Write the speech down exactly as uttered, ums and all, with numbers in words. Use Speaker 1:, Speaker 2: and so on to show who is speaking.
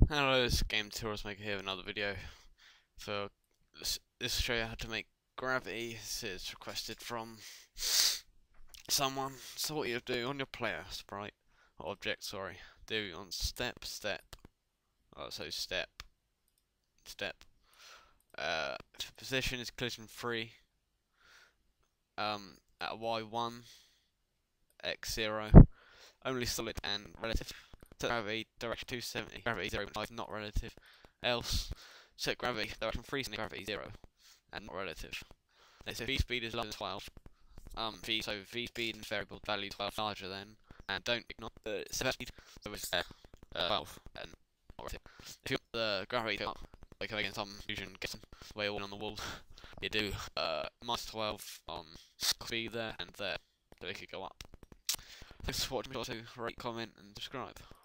Speaker 1: Hello, this is Game Tourist Maker here with another video for this. This will show you how to make gravity. This is requested from someone. So what you do on your player sprite or object, sorry, do on step, step. Oh, so step, step. Uh, position is collision free. Um, at Y one, X zero, only solid and relative. Set gravity direction two seventy, gravity zero five, not relative. Else, set gravity direction three seventy, gravity zero, and not relative. Okay, so v speed is larger than twelve. Um, v so v speed and variable value twelve larger than, and don't ignore the set speed. So it's uh, uh, twelve and not relative. If you want the gravity to go up, like against some fusion, get some way all on the wall. You do uh minus twelve on speed there and there, so it could go up. Thanks for watching. Also rate, comment, and subscribe.